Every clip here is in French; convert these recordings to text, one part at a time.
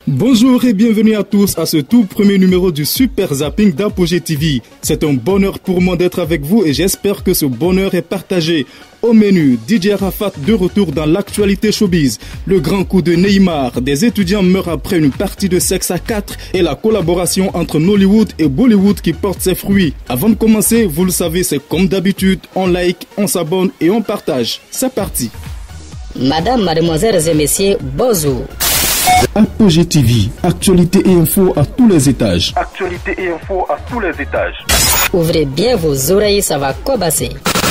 Bonjour et bienvenue à tous à ce tout premier numéro du Super Zapping d'Apogée TV. C'est un bonheur pour moi d'être avec vous et j'espère que ce bonheur est partagé. Au menu, DJ Arafat de retour dans l'actualité showbiz, le grand coup de Neymar, des étudiants meurent après une partie de sexe à 4 et la collaboration entre Nollywood et Bollywood qui porte ses fruits. Avant de commencer, vous le savez, c'est comme d'habitude, on like, on s'abonne et on partage. C'est parti. Madame, mademoiselles et messieurs, bonjour. Apogée TV, actualité et info à tous les étages. Actualité et info à tous les étages. Ouvrez bien vos oreilles, ça va cobasser.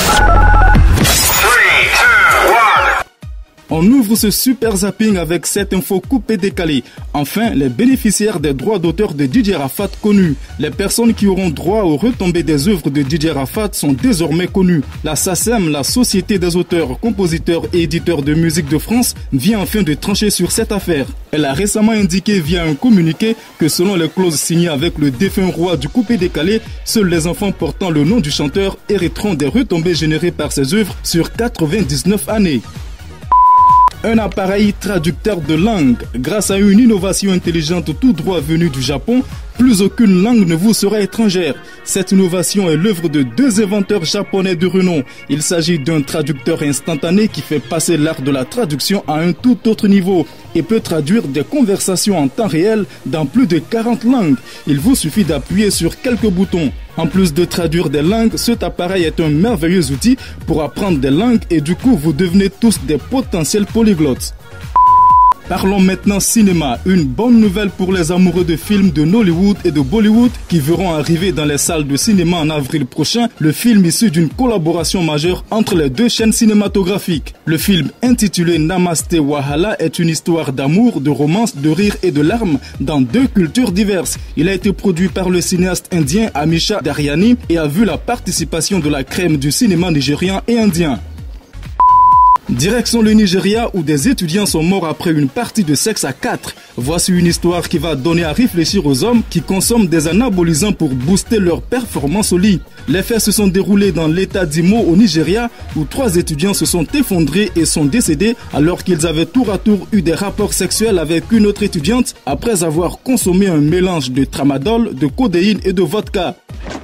On ouvre ce super zapping avec cette info coupée décalée. Enfin, les bénéficiaires des droits d'auteur de DJ Arafat connus. Les personnes qui auront droit aux retombées des œuvres de DJ Arafat sont désormais connues. La SACEM, la Société des auteurs, compositeurs et éditeurs de musique de France, vient enfin de trancher sur cette affaire. Elle a récemment indiqué via un communiqué que selon les clauses signées avec le défunt roi du coupé décalé, seuls les enfants portant le nom du chanteur hériteront des retombées générées par ses œuvres sur 99 années. Un appareil traducteur de langue. Grâce à une innovation intelligente tout droit venue du Japon, plus aucune langue ne vous sera étrangère. Cette innovation est l'œuvre de deux inventeurs japonais de renom. Il s'agit d'un traducteur instantané qui fait passer l'art de la traduction à un tout autre niveau et peut traduire des conversations en temps réel dans plus de 40 langues. Il vous suffit d'appuyer sur quelques boutons. En plus de traduire des langues, cet appareil est un merveilleux outil pour apprendre des langues et du coup vous devenez tous des potentiels polyglottes. Parlons maintenant cinéma. Une bonne nouvelle pour les amoureux de films de Nollywood et de Bollywood qui verront arriver dans les salles de cinéma en avril prochain le film issu d'une collaboration majeure entre les deux chaînes cinématographiques. Le film intitulé Namaste Wahala est une histoire d'amour, de romance, de rire et de larmes dans deux cultures diverses. Il a été produit par le cinéaste indien Amisha Daryani et a vu la participation de la crème du cinéma nigérian et indien. Direction le Nigeria où des étudiants sont morts après une partie de sexe à 4. Voici une histoire qui va donner à réfléchir aux hommes qui consomment des anabolisants pour booster leur performance au lit. Les faits se sont déroulés dans l'état d'Imo au Nigeria où 3 étudiants se sont effondrés et sont décédés alors qu'ils avaient tour à tour eu des rapports sexuels avec une autre étudiante après avoir consommé un mélange de tramadol, de codéine et de vodka.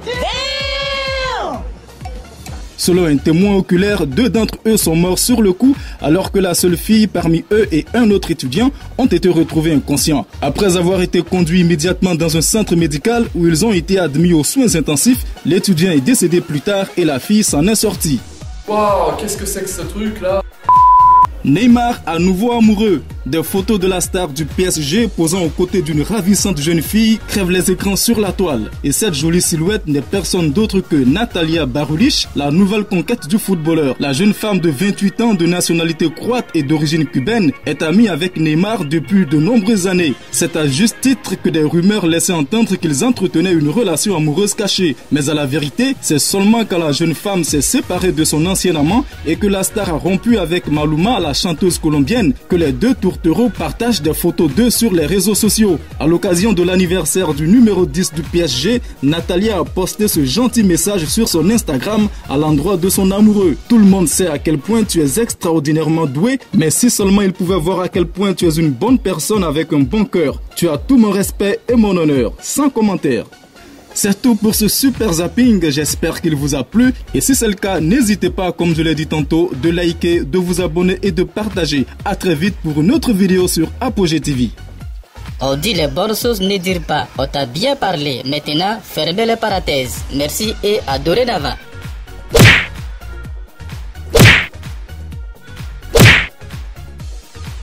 Selon un témoin oculaire, 2 d'entre eux sont morts sur le coup, alors que la seule fille parmi eux et un autre étudiant ont été retrouvés inconscients. Après avoir été conduits immédiatement dans un centre médical où ils ont été admis aux soins intensifs, l'étudiant est décédé plus tard et la fille s'en est sortie. Waouh, qu'est-ce que c'est que ce truc là? Neymar à nouveau amoureux. Des photos de la star du PSG posant aux côtés d'une ravissante jeune fille crèvent les écrans sur la toile. Et cette jolie silhouette n'est personne d'autre que Natalia Barulich, la nouvelle conquête du footballeur. La jeune femme de 28 ans de nationalité croate et d'origine cubaine est amie avec Neymar depuis de nombreuses années. C'est à juste titre que des rumeurs laissaient entendre qu'ils entretenaient une relation amoureuse cachée. Mais à la vérité, c'est seulement quand la jeune femme s'est séparée de son ancien amant et que la star a rompu avec Maluma, la chanteuse colombienne, que les deux tourtereaux partagent des photos d'eux sur les réseaux sociaux. À l'occasion de l'anniversaire du numéro 10 du PSG, Natalia a posté ce gentil message sur son Instagram à l'endroit de son amoureux. Tout le monde sait à quel point tu es extraordinairement doué, mais si seulement il pouvait voir à quel point tu es une bonne personne avec un bon cœur. Tu as tout mon respect et mon honneur. Sans commentaire. C'est tout pour ce super zapping, j'espère qu'il vous a plu et si c'est le cas, n'hésitez pas, comme je l'ai dit tantôt, de liker, de vous abonner et de partager. À très vite pour une autre vidéo sur Apogée TV. On dit les bonnes choses, ne dire pas. On t'a bien parlé. Maintenant, fermez les parenthèses. Merci et à dorénavant.